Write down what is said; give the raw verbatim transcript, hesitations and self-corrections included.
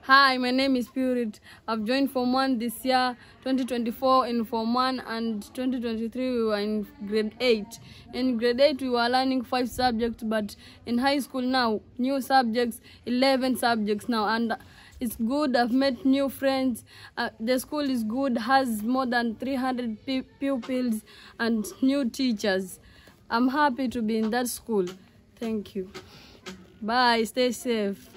Hi, my name is Spirit. I've joined Form one this year, twenty twenty-four in Form one, and twenty twenty-three we were in grade eight. In grade eight we were learning five subjects, but in high school now, new subjects, eleven subjects now, and it's good. I've met new friends. Uh, the school is good, has more than three hundred pupils and new teachers. I'm happy to be in that school. Thank you. Bye, stay safe.